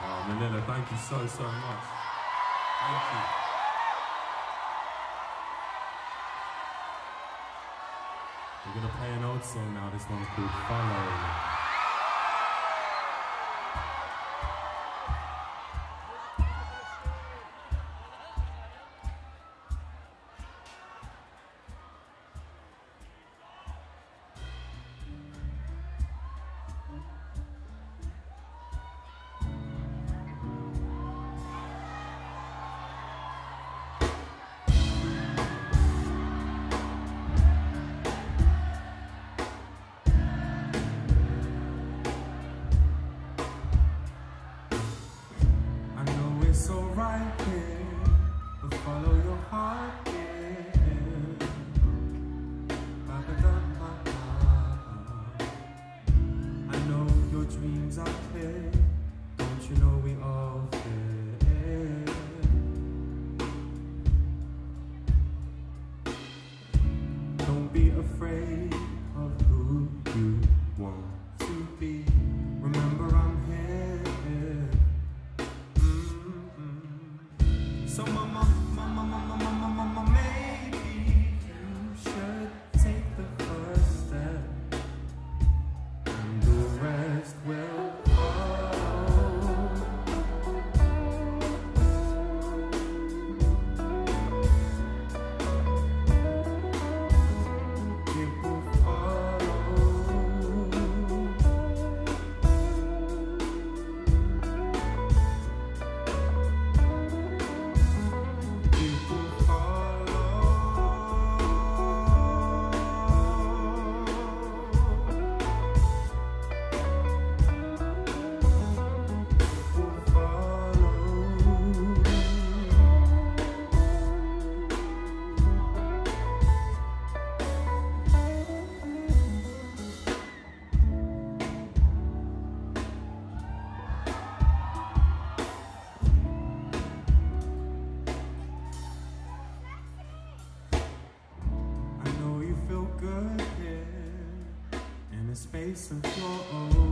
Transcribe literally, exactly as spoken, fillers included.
Oh, Manila, thank you so, so much. Thank you. We're gonna play an old song now. This one's called Follow. It's alright, yeah, but follow your heart, yeah. I know your dreams are clear, don't you know we all fear. Don't be afraid of who you want to be. Remember I'm here. So mama, mama, mama, mama, mama, maybe you should take the first step, and the rest will follow. It will follow. Good, yeah, in a space of your own.